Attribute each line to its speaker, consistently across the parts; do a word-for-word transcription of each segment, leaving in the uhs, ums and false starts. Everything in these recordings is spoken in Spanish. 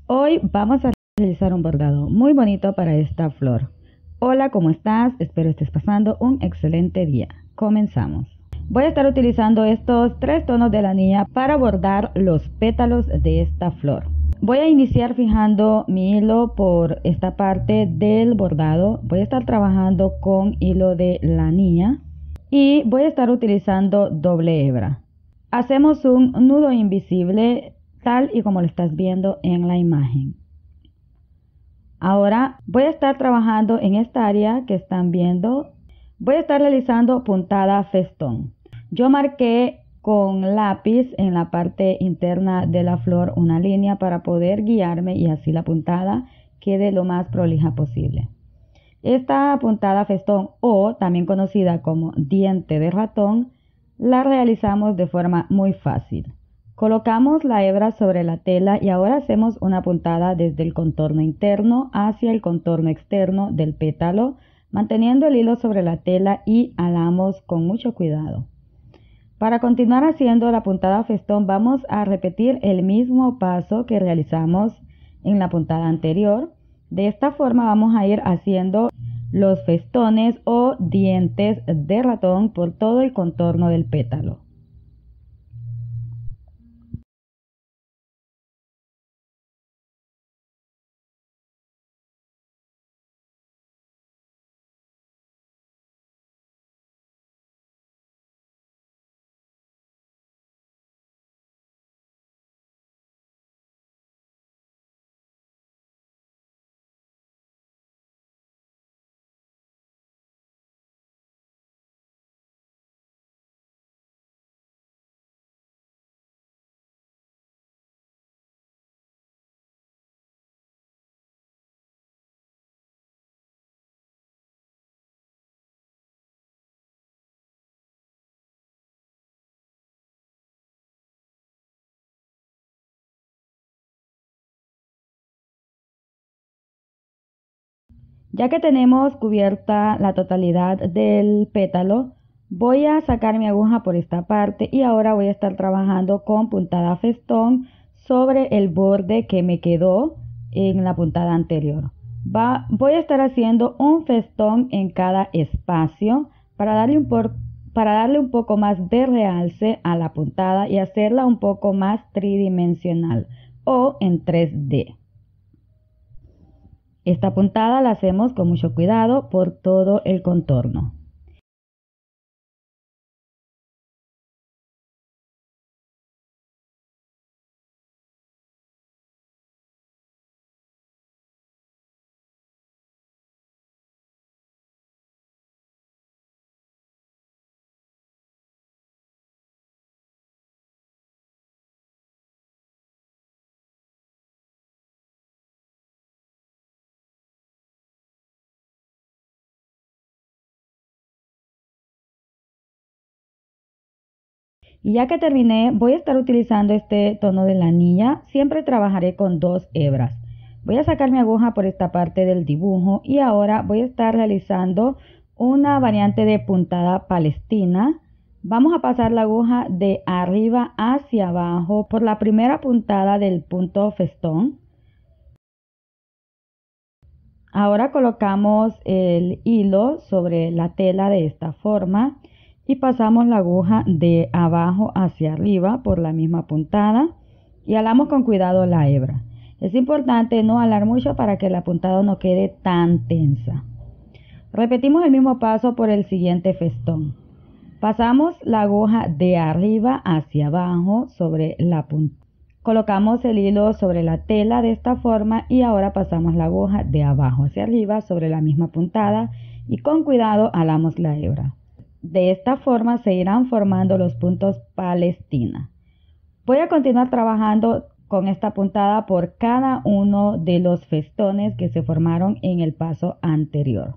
Speaker 1: Hoy vamos a realizar un bordado muy bonito para esta flor. Hola, ¿cómo estás? Espero estés pasando un excelente día. Comenzamos. Voy a estar utilizando estos tres tonos de la niña para bordar los pétalos de esta flor. Voy a iniciar fijando mi hilo por esta parte del bordado. Voy a estar trabajando con hilo de la niña y voy a estar utilizando doble hebra. Hacemos un nudo invisible tal y como lo estás viendo en la imagen. Ahora voy a estar trabajando en esta área que están viendo. Voy a estar realizando puntada festón. Yo marqué con lápiz en la parte interna de la flor una línea para poder guiarme y así la puntada quede lo más prolija posible. Esta puntada festón, o también conocida como diente de ratón, la realizamos de forma muy fácil. Colocamos la hebra sobre la tela y ahora hacemos una puntada desde el contorno interno hacia el contorno externo del pétalo, manteniendo el hilo sobre la tela y alamos con mucho cuidado. Para continuar haciendo la puntada festón vamos a repetir el mismo paso que realizamos en la puntada anterior. De esta forma vamos a ir haciendo los festones o dientes de ratón por todo el contorno del pétalo. Ya que tenemos cubierta la totalidad del pétalo, voy a sacar mi aguja por esta parte y ahora voy a estar trabajando con puntada festón sobre el borde que me quedó en la puntada anterior. Va, voy a estar haciendo un festón en cada espacio para darle un por, para darle un poco más de realce a la puntada y hacerla un poco más tridimensional o en tres D. Esta puntada la hacemos con mucho cuidado por todo el contorno. Y ya que terminé, voy a estar utilizando este tono de la niña. Siempre trabajaré con dos hebras. Voy a sacar mi aguja por esta parte del dibujo y ahora voy a estar realizando una variante de puntada palestina. Vamos a pasar la aguja de arriba hacia abajo por la primera puntada del punto festón. Ahora colocamos el hilo sobre la tela de esta forma y pasamos la aguja de abajo hacia arriba por la misma puntada y alamos con cuidado la hebra. Es importante no alar mucho para que la puntada no quede tan tensa. Repetimos el mismo paso por el siguiente festón. Pasamos la aguja de arriba hacia abajo sobre la puntada. Colocamos el hilo sobre la tela de esta forma y ahora pasamos la aguja de abajo hacia arriba sobre la misma puntada y con cuidado alamos la hebra. De esta forma se irán formando los puntos palestina. Voy a continuar trabajando con esta puntada por cada uno de los festones que se formaron en el paso anterior.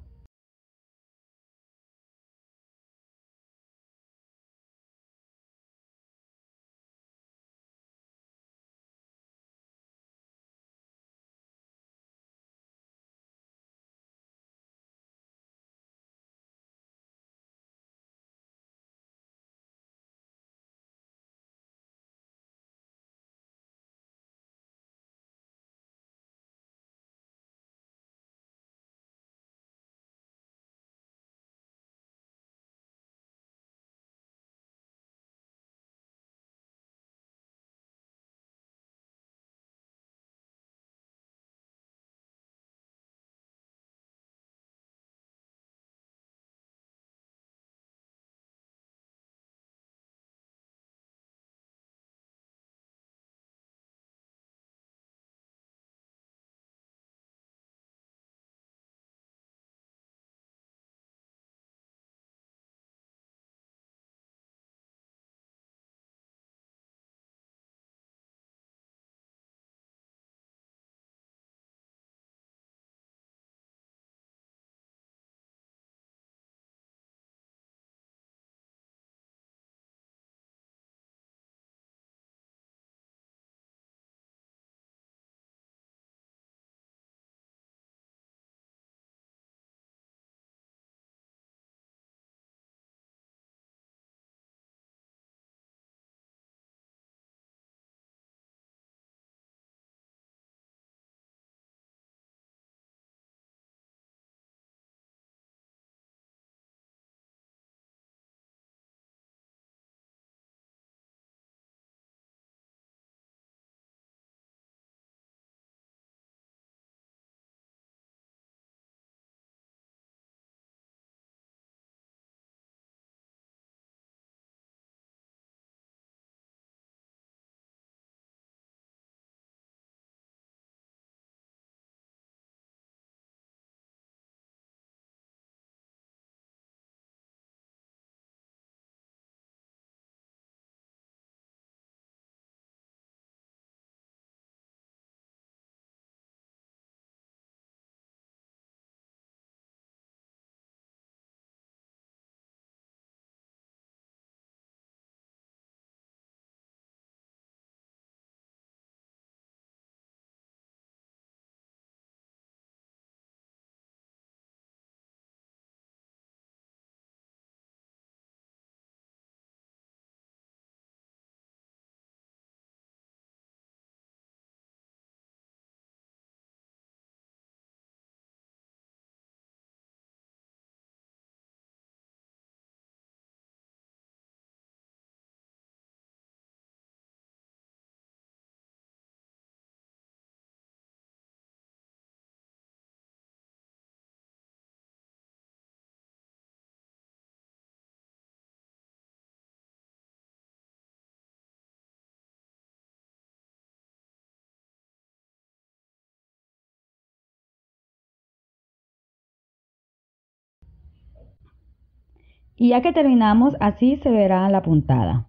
Speaker 1: Y ya que terminamos, así se verá la puntada.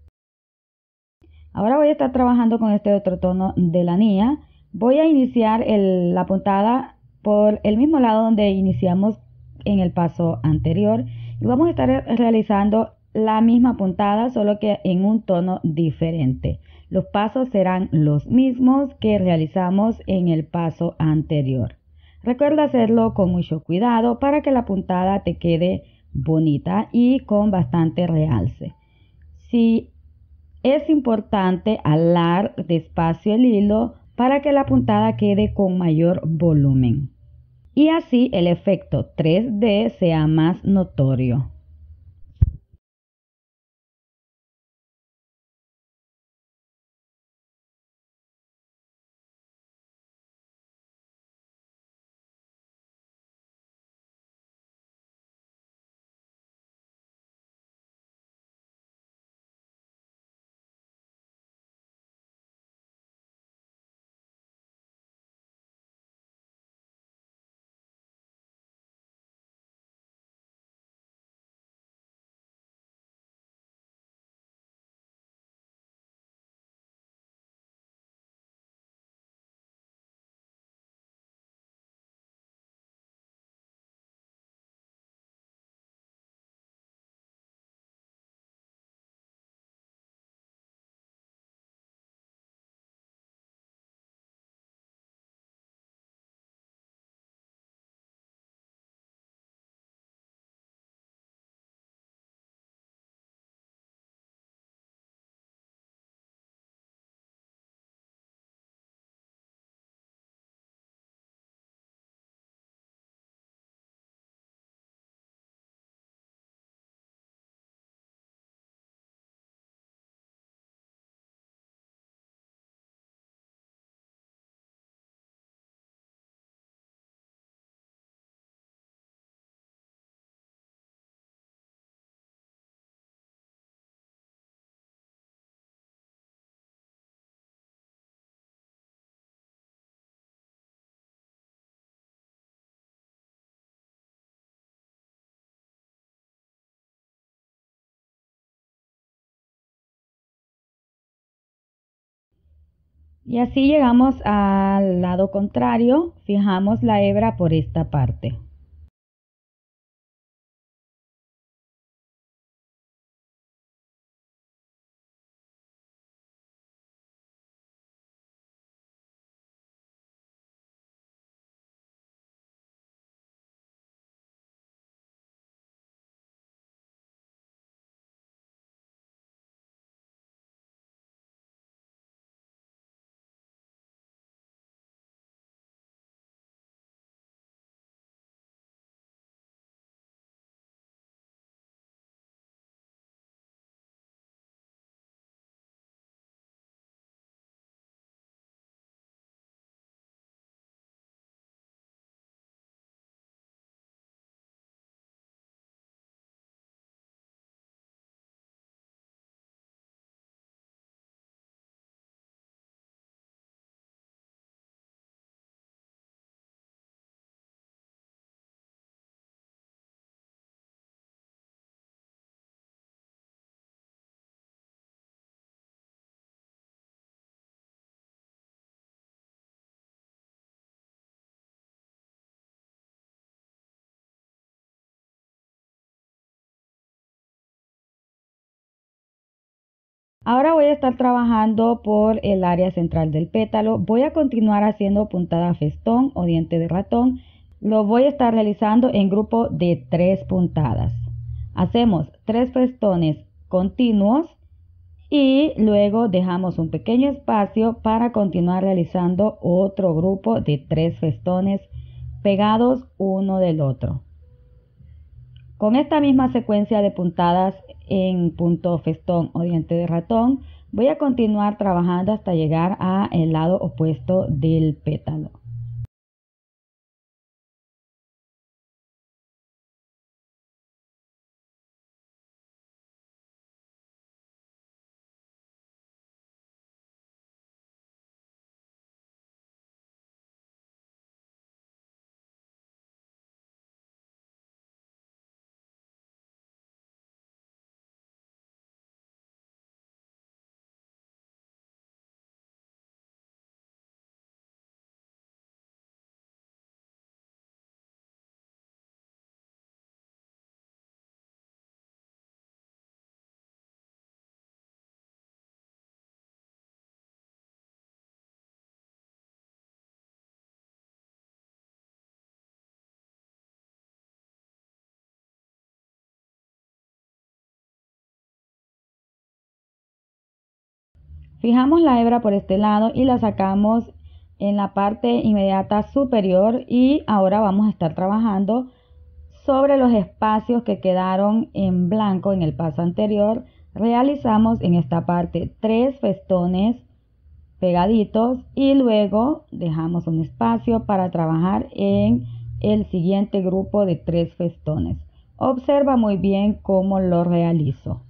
Speaker 1: Ahora voy a estar trabajando con este otro tono de la niña. Voy a iniciar el- la puntada por el mismo lado donde iniciamos en el paso anterior y vamos a estar realizando la misma puntada, solo que en un tono diferente. Los pasos serán los mismos que realizamos en el paso anterior. Recuerda hacerlo con mucho cuidado para que la puntada te quede bonita y con bastante realce. Si es importante alar despacio el hilo para que la puntada quede con mayor volumen y así el efecto tres D sea más notorio. Y así llegamos al lado contrario, fijamos la hebra por esta parte. Ahora voy a estar trabajando por el área central del pétalo. Voy a continuar haciendo puntada festón o diente de ratón. Lo voy a estar realizando en grupo de tres puntadas. Hacemos tres festones continuos y luego dejamos un pequeño espacio para continuar realizando otro grupo de tres festones pegados uno del otro. Con esta misma secuencia de puntadas en punto festón o diente de ratón, voy a continuar trabajando hasta llegar al lado opuesto del pétalo. Fijamos la hebra por este lado y la sacamos en la parte inmediata superior, y ahora vamos a estar trabajando sobre los espacios que quedaron en blanco en el paso anterior. Realizamos en esta parte tres festones pegaditos y luego dejamos un espacio para trabajar en el siguiente grupo de tres festones. Observa muy bien cómo lo realizo.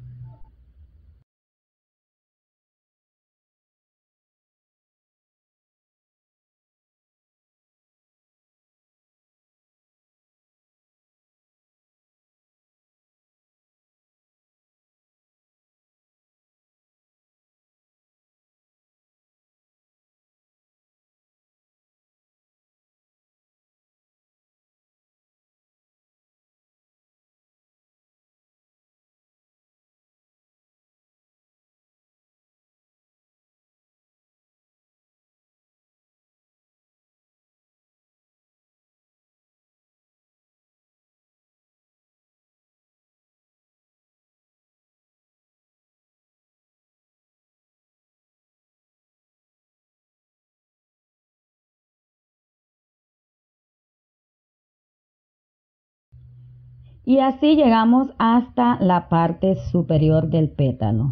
Speaker 1: Y así llegamos hasta la parte superior del pétalo.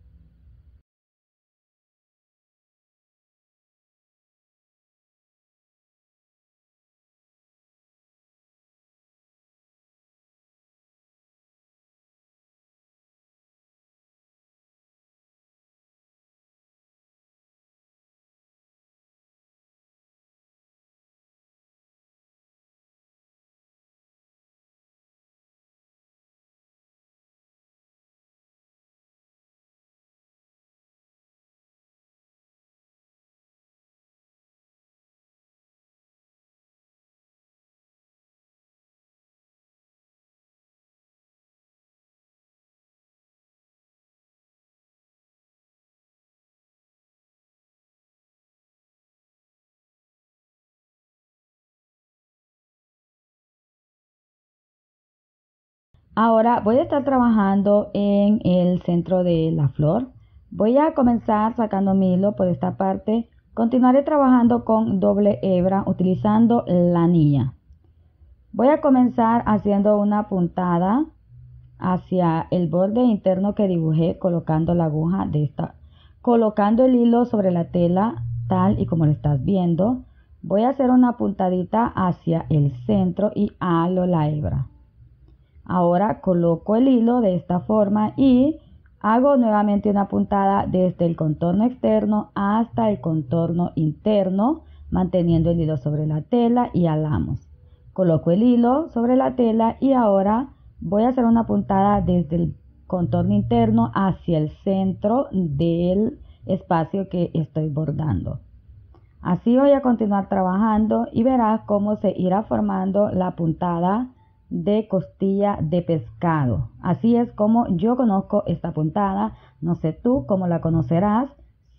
Speaker 1: Ahora voy a estar trabajando en el centro de la flor. Voy a comenzar sacando mi hilo por esta parte. Continuaré trabajando con doble hebra utilizando la anilla. Voy a comenzar haciendo una puntada hacia el borde interno que dibujé, colocando la aguja de esta, colocando el hilo sobre la tela tal y como lo estás viendo. Voy a hacer una puntadita hacia el centro y halo la hebra. Ahora coloco el hilo de esta forma y hago nuevamente una puntada desde el contorno externo hasta el contorno interno, manteniendo el hilo sobre la tela, y halamos. Coloco el hilo sobre la tela y ahora voy a hacer una puntada desde el contorno interno hacia el centro del espacio que estoy bordando. Así voy a continuar trabajando y verás cómo se irá formando la puntada de costilla de pescado. Así es como yo conozco esta puntada. No sé tú cómo la conocerás.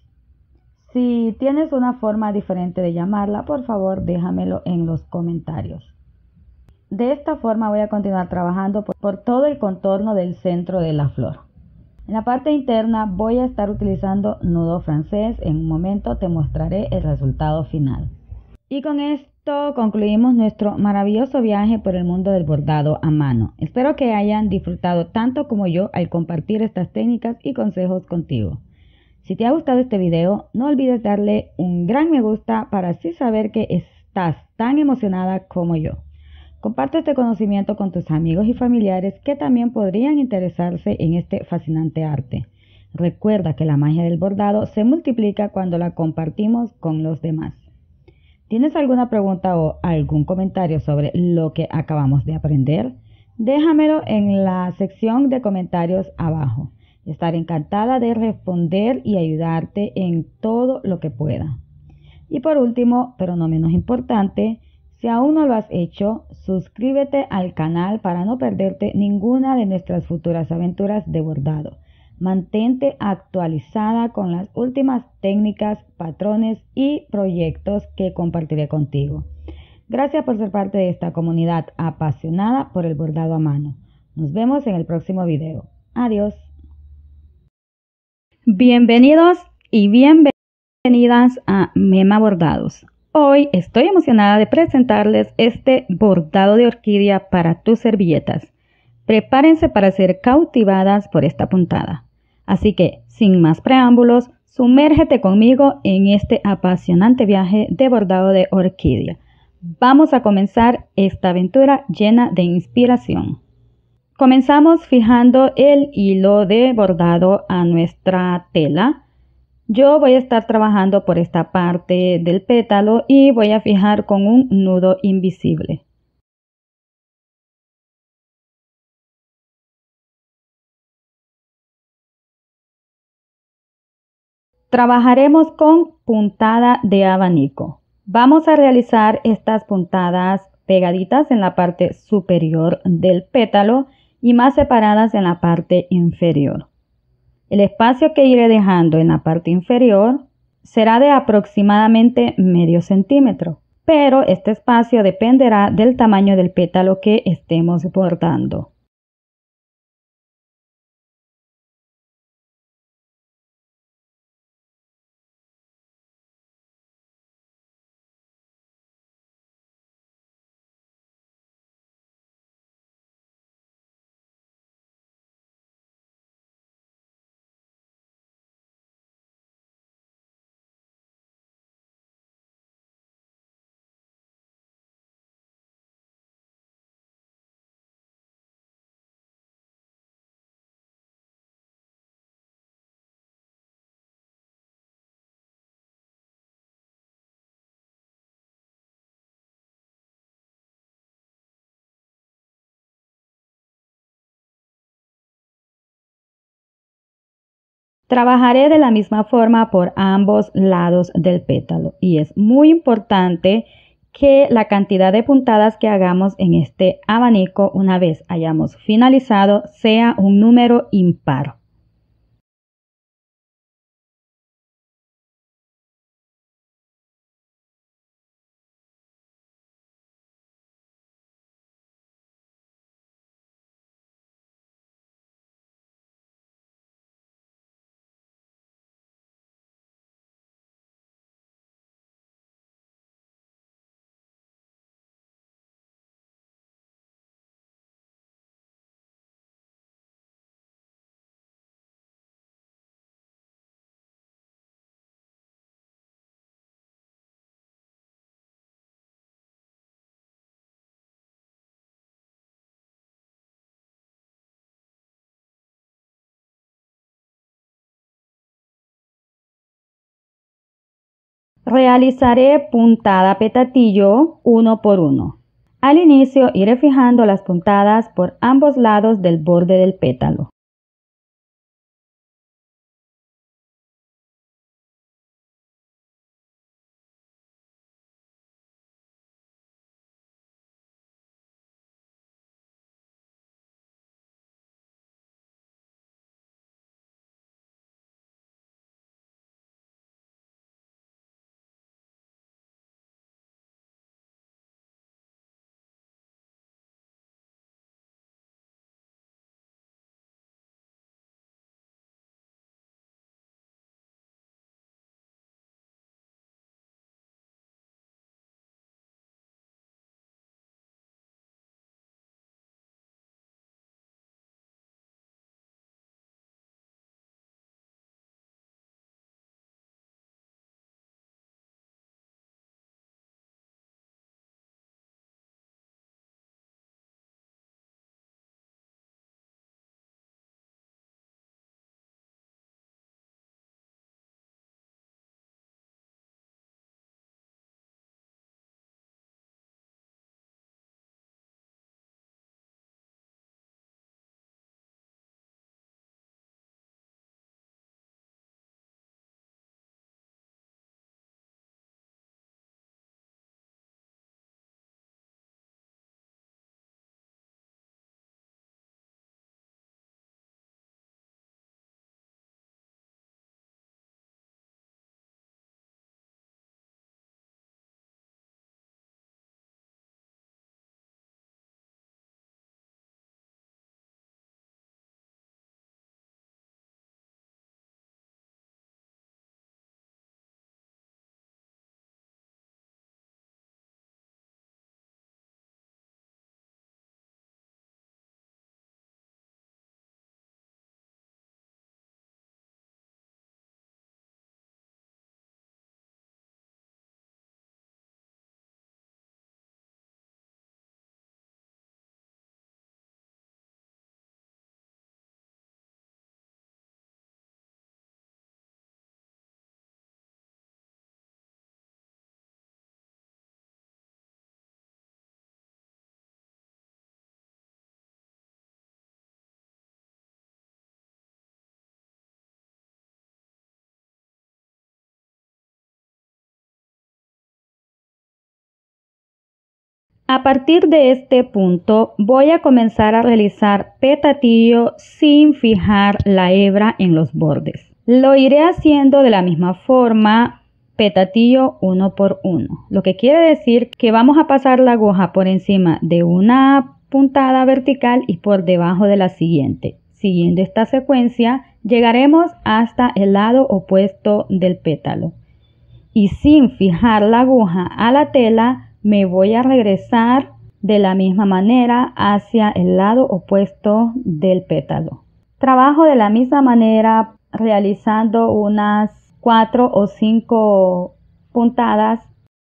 Speaker 1: Si tienes una forma diferente de llamarla, por favor déjamelo en los comentarios. De esta forma voy a continuar trabajando por, por todo el contorno del centro de la flor. En la parte interna voy a estar utilizando nudo francés. En un momento te mostraré el resultado final. Y con esto concluimos nuestro maravilloso viaje por el mundo del bordado a mano. Espero que hayan disfrutado tanto como yo al compartir estas técnicas y consejos contigo. Si te ha gustado este video, no olvides darle un gran me gusta para así saber que estás tan emocionada como yo. Comparte este conocimiento con tus amigos y familiares que también podrían interesarse en este fascinante arte. Recuerda que la magia del bordado se multiplica cuando la compartimos con los demás. ¿Tienes alguna pregunta o algún comentario sobre lo que acabamos de aprender? Déjamelo en la sección de comentarios abajo. Estaré encantada de responder y ayudarte en todo lo que pueda. Y por último, pero no menos importante, si aún no lo has hecho, suscríbete al canal para no perderte ninguna de nuestras futuras aventuras de bordado. Mantente actualizada con las últimas técnicas, patrones y proyectos que compartiré contigo. Gracias por ser parte de esta comunidad apasionada por el bordado a mano. Nos vemos en el próximo video. Adiós. Bienvenidos y bienvenidas a Mema Bordados. Hoy estoy emocionada de presentarles este bordado de orquídea para tus servilletas. Prepárense para ser cautivadas por esta puntada. Así que, sin más preámbulos, sumérgete conmigo en este apasionante viaje de bordado de orquídea. Vamos a comenzar esta aventura llena de inspiración. Comenzamos fijando el hilo de bordado a nuestra tela. Yo voy a estar trabajando por esta parte del pétalo y voy a fijar con un nudo invisible. Trabajaremos con puntada de abanico. Vamos a realizar estas puntadas pegaditas en la parte superior del pétalo y más separadas en la parte inferior. El espacio que iré dejando en la parte inferior será de aproximadamente medio centímetro, pero este espacio dependerá del tamaño del pétalo que estemos bordando. Trabajaré de la misma forma por ambos lados del pétalo y es muy importante que la cantidad de puntadas que hagamos en este abanico una vez hayamos finalizado sea un número impar. Realizaré puntada petatillo uno por uno. Al inicio iré fijando las puntadas por ambos lados del borde del pétalo. A partir de este punto voy a comenzar a realizar petatillo sin fijar la hebra en los bordes. Lo iré haciendo de la misma forma, petatillo uno por uno, lo que quiere decir que vamos a pasar la aguja por encima de una puntada vertical y por debajo de la siguiente. Siguiendo esta secuencia llegaremos hasta el lado opuesto del pétalo y sin fijar la aguja a la tela me voy a regresar de la misma manera hacia el lado opuesto del pétalo. Trabajo de la misma manera realizando unas cuatro o cinco puntadas.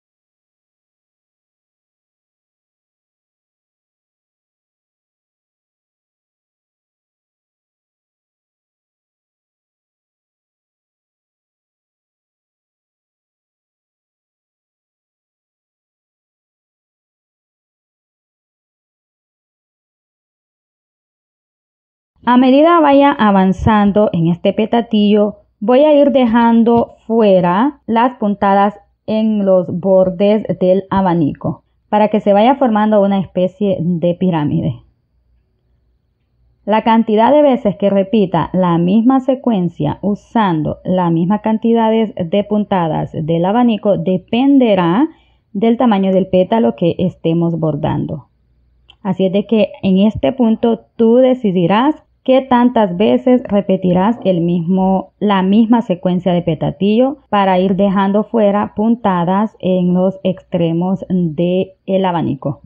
Speaker 1: A medida vaya avanzando en este petatillo, voy a ir dejando fuera las puntadas en los bordes del abanico para que se vaya formando una especie de pirámide. La cantidad de veces que repita la misma secuencia usando las mismas cantidades de puntadas del abanico dependerá del tamaño del pétalo que estemos bordando. Así es de que en este punto tú decidirás qué tantas veces repetirás el mismo, la misma secuencia de petatillo para ir dejando fuera puntadas en los extremos del abanico.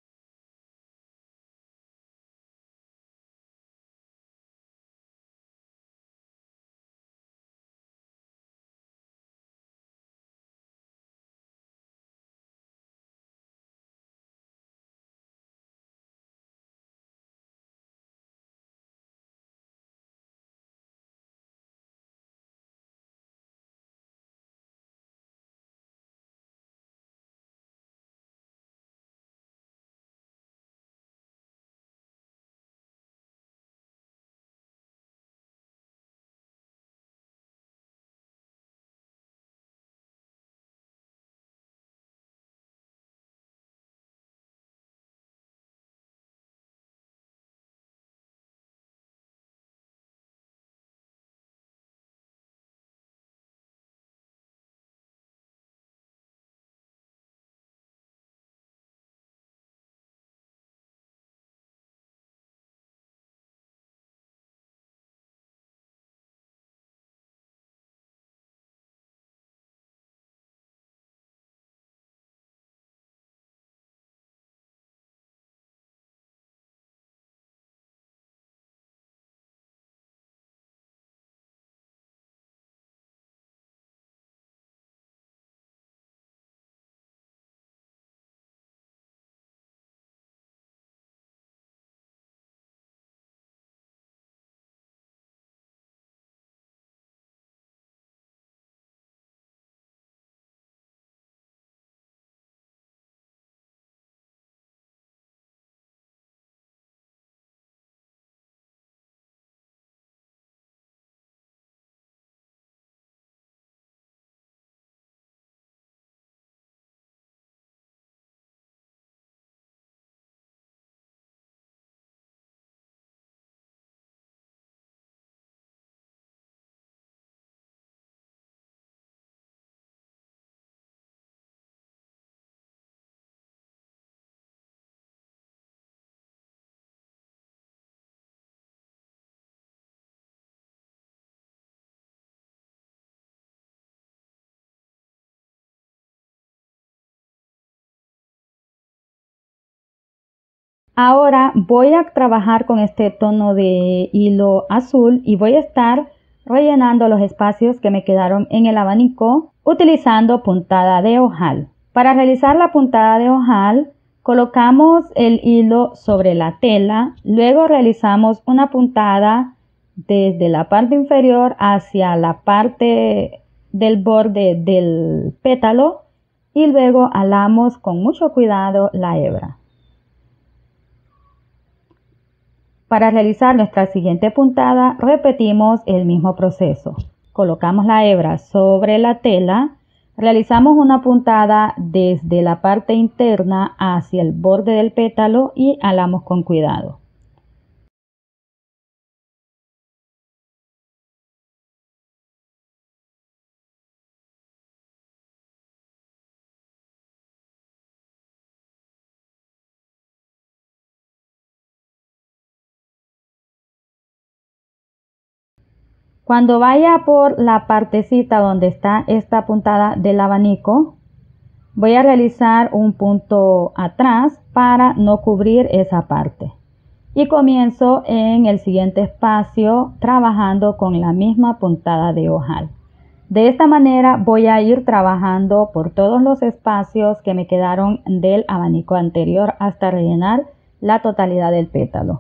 Speaker 1: Ahora voy a trabajar con este tono de hilo azul y voy a estar rellenando los espacios que me quedaron en el abanico utilizando puntada de ojal. Para realizar la puntada de ojal, colocamos el hilo sobre la tela, luego realizamos una puntada desde la parte inferior hacia la parte del borde del pétalo y luego alamos con mucho cuidado la hebra. Para realizar nuestra siguiente puntada, repetimos el mismo proceso. Colocamos la hebra sobre la tela, Realizamos una puntada desde la parte interna hacia el borde del pétalo y alamos con cuidado. Cuando vaya por la partecita donde está esta puntada del abanico, voy a realizar un punto atrás para no cubrir esa parte. Y comienzo en el siguiente espacio trabajando con la misma puntada de ojal. De esta manera voy a ir trabajando por todos los espacios que me quedaron del abanico anterior hasta rellenar la totalidad del pétalo.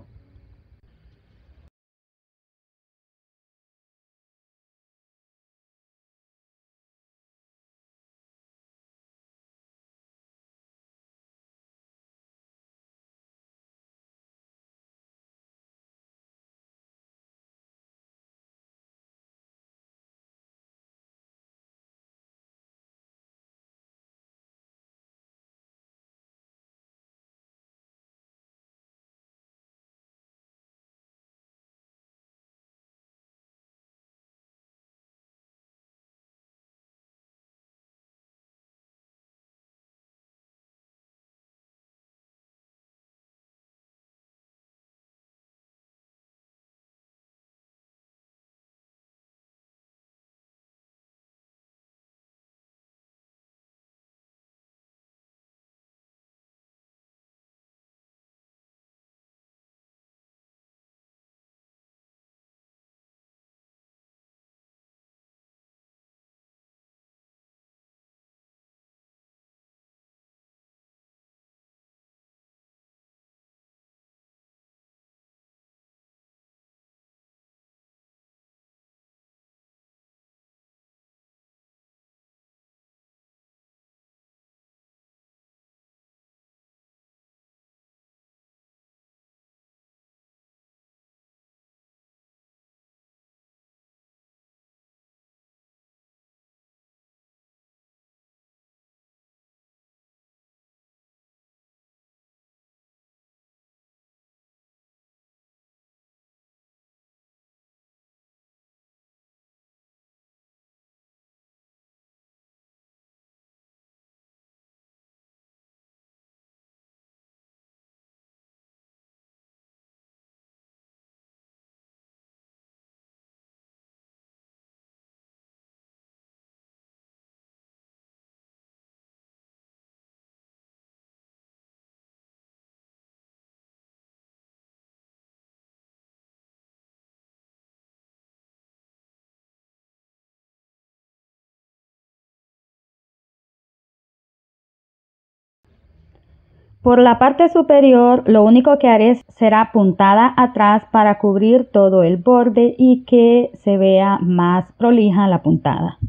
Speaker 1: Por la parte superior, lo único que haré será puntada atrás para cubrir todo el borde y que se vea más prolija la puntada.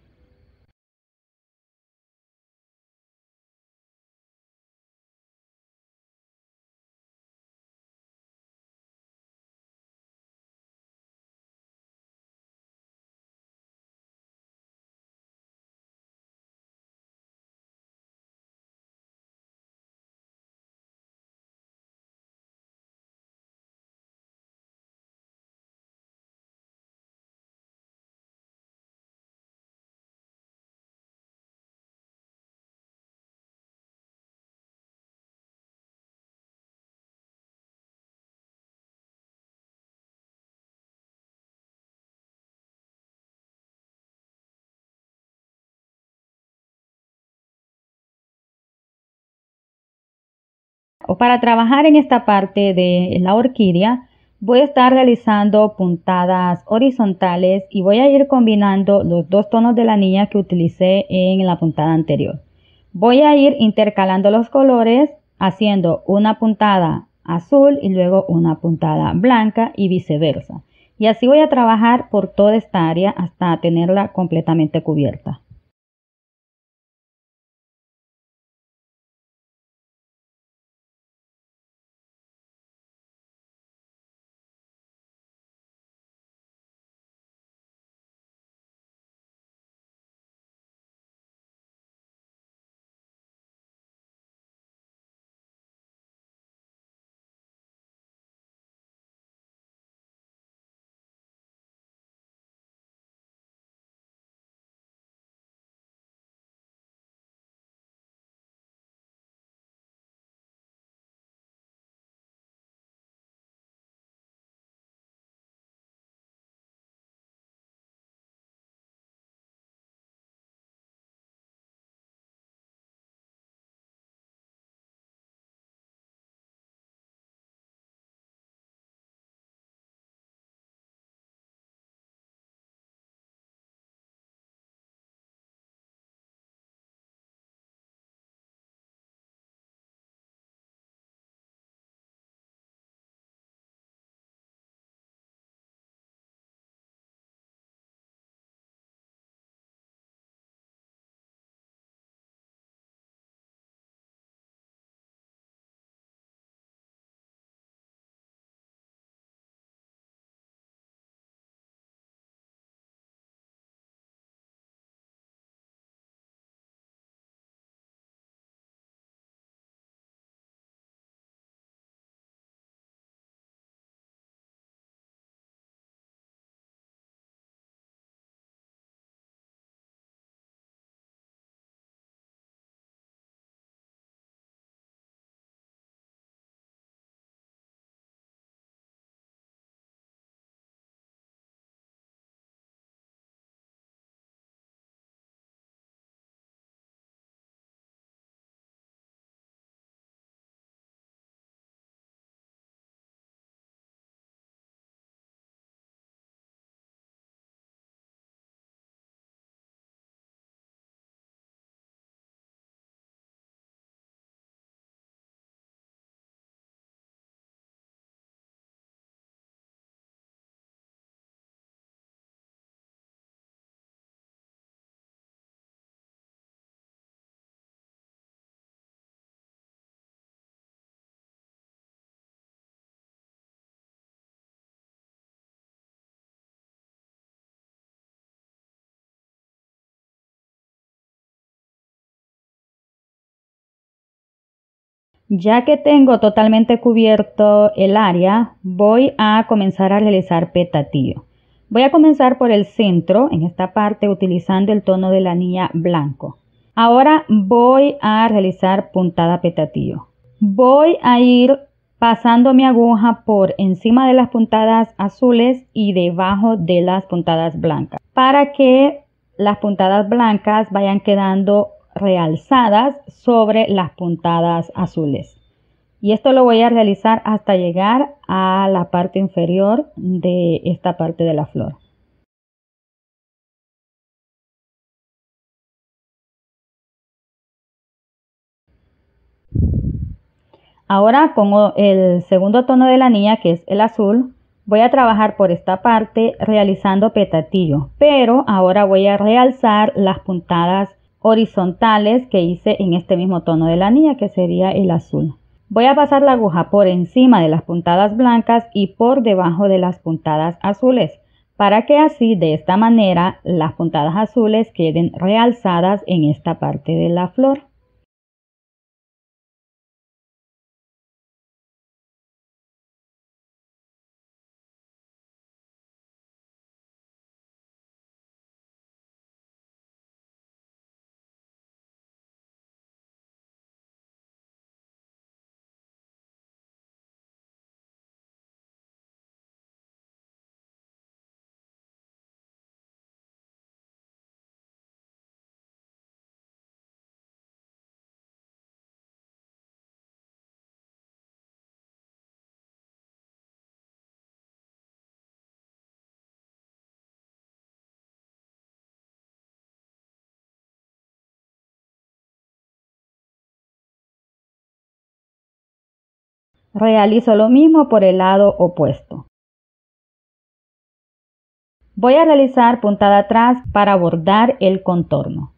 Speaker 1: O para trabajar en esta parte de la orquídea, voy a estar realizando puntadas horizontales y voy a ir combinando los dos tonos de la niña que utilicé en la puntada anterior. Voy a ir intercalando los colores haciendo una puntada azul y luego una puntada blanca y viceversa. Y así voy a trabajar por toda esta área hasta tenerla completamente cubierta. Ya que tengo totalmente cubierto el área, voy a comenzar a realizar petatillo. Voy a comenzar por el centro, en esta parte, utilizando el tono de la anilla blanco. Ahora voy a realizar puntada petatillo. Voy a ir pasando mi aguja por encima de las puntadas azules y debajo de las puntadas blancas, para que las puntadas blancas vayan quedando realzadas sobre las puntadas azules. Y esto lo voy a realizar hasta llegar a la parte inferior de esta parte de la flor. Ahora con el segundo tono de la anilla, que es el azul, voy a trabajar por esta parte realizando petatillo, pero ahora voy a realzar las puntadas horizontales que hice en este mismo tono de la anilla, que sería el azul. Voy a pasar la aguja por encima de las puntadas blancas y por debajo de las puntadas azules, para que así de esta manera las puntadas azules queden realzadas en esta parte de la flor. Realizo lo mismo por el lado opuesto. Voy a realizar puntada atrás para bordar el contorno.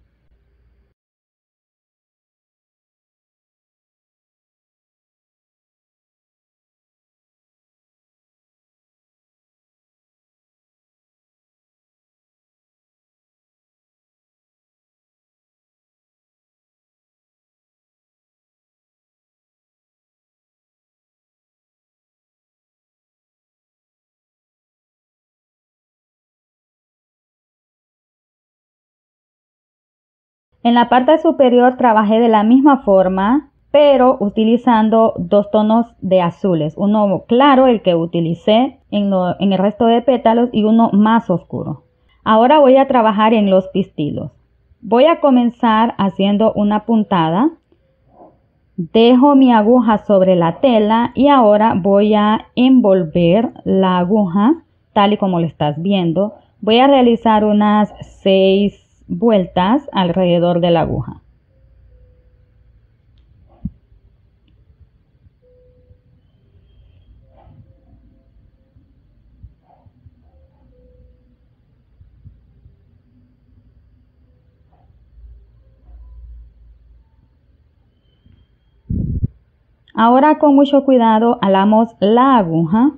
Speaker 1: En la parte superior trabajé de la misma forma, pero utilizando dos tonos de azules, uno claro, el que utilicé en, lo, en el resto de pétalos, y uno más oscuro. Ahora voy a trabajar en los pistilos. Voy a comenzar haciendo una puntada, dejo mi aguja sobre la tela y ahora voy a envolver la aguja tal y como lo estás viendo. Voy a realizar unas seis vueltas alrededor de la aguja. Ahora con mucho cuidado alamos la aguja.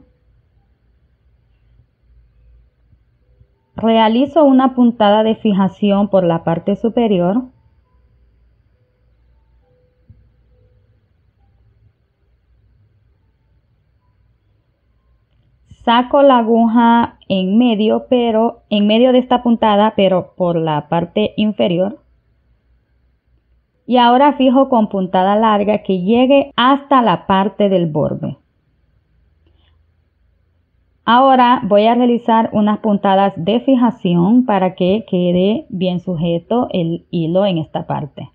Speaker 1: Realizo una puntada de fijación por la parte superior. Saco la aguja en medio, pero en medio de esta puntada, pero por la parte inferior. Y ahora fijo con puntada larga que llegue hasta la parte del borde. Ahora voy a realizar unas puntadas de fijación para que quede bien sujeto el hilo en esta parte.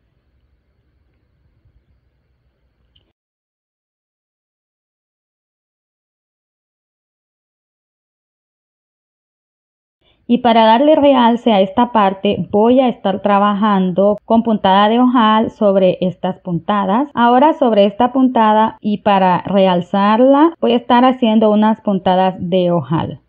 Speaker 1: Y para darle realce a esta parte voy a estar trabajando con puntada de ojal sobre estas puntadas. Ahora sobre esta puntada, y para realzarla voy a estar haciendo unas puntadas de ojal.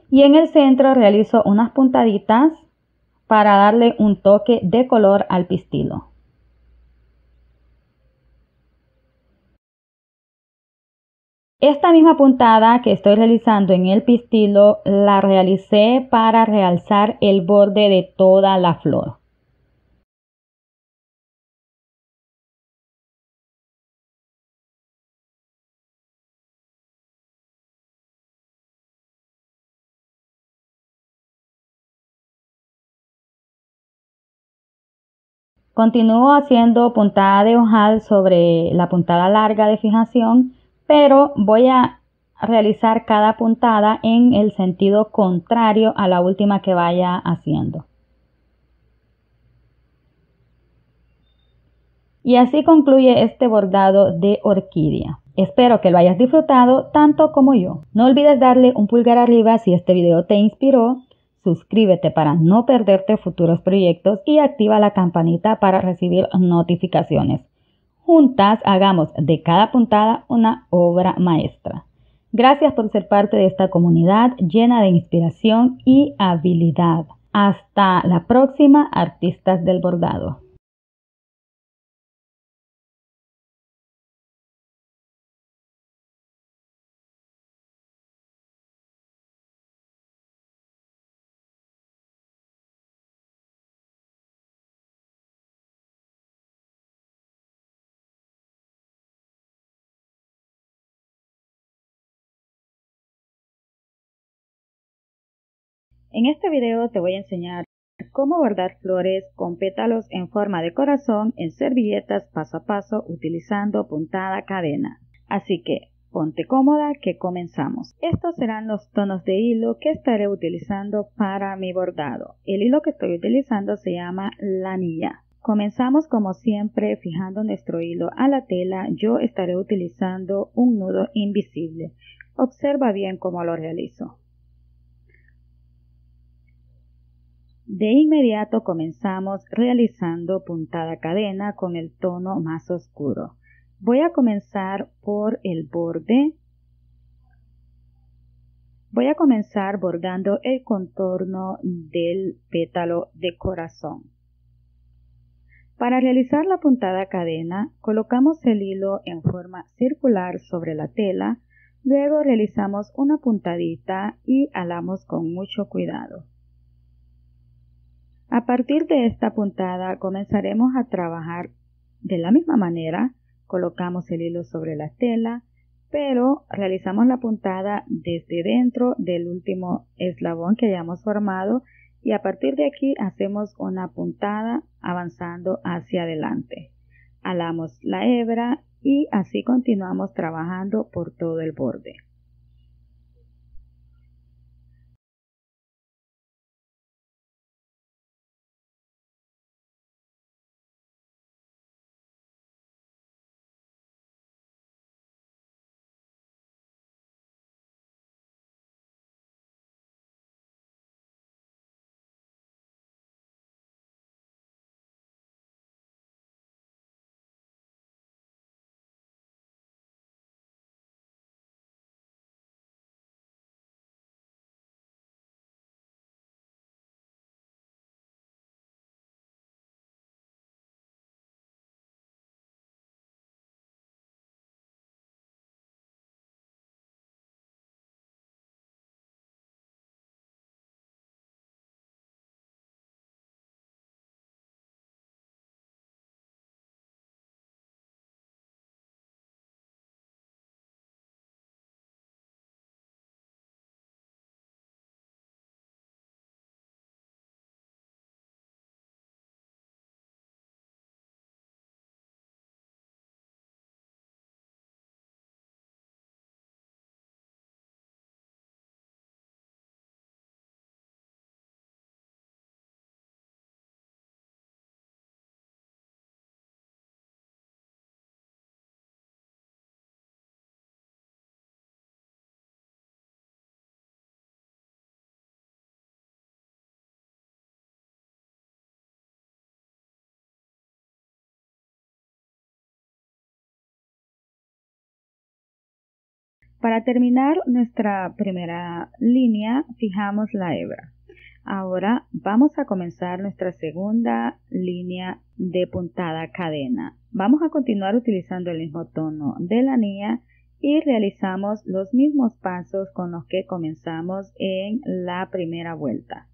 Speaker 1: Y en el centro realizo unas puntaditas para darle un toque de color al pistilo. Esta misma puntada que estoy realizando en el pistilo la realicé para realzar el borde de toda la flor. Continúo haciendo puntada de ojal sobre la puntada larga de fijación, pero voy a realizar cada puntada en el sentido contrario a la última que vaya haciendo. Y así concluye este bordado de orquídea. Espero que lo hayas disfrutado tanto como yo. No olvides darle un pulgar arriba si este video te inspiró. Suscríbete para no perderte futuros proyectos y activa la campanita para recibir notificaciones. Juntas hagamos de cada puntada una obra maestra. Gracias por ser parte de esta comunidad llena de inspiración y habilidad. Hasta la próxima, artistas del bordado. En este video te voy a enseñar cómo bordar flores con pétalos en forma de corazón en servilletas paso a paso utilizando puntada cadena. Así que ponte cómoda que comenzamos. Estos serán los tonos de hilo que estaré utilizando para mi bordado. El hilo que estoy utilizando se llama lanilla. Comenzamos como siempre fijando nuestro hilo a la tela. Yo estaré utilizando un nudo invisible. Observa bien cómo lo realizo. De inmediato comenzamos realizando puntada cadena con el tono más oscuro. Voy a comenzar por el borde. Voy a comenzar bordando el contorno del pétalo de corazón. Para realizar la puntada cadena, colocamos el hilo en forma circular sobre la tela, luego realizamos una puntadita y alamos con mucho cuidado. A partir de esta puntada comenzaremos a trabajar de la misma manera. Colocamos el hilo sobre la tela, pero realizamos la puntada desde dentro del último eslabón que hayamos formado y a partir de aquí hacemos una puntada avanzando hacia adelante. Alamos la hebra y así continuamos trabajando por todo el borde. Para terminar nuestra primera línea, fijamos la hebra. Ahora vamos a comenzar nuestra segunda línea de puntada cadena. Vamos a continuar utilizando el mismo tono de la anilla y realizamos los mismos pasos con los que comenzamos en la primera vuelta.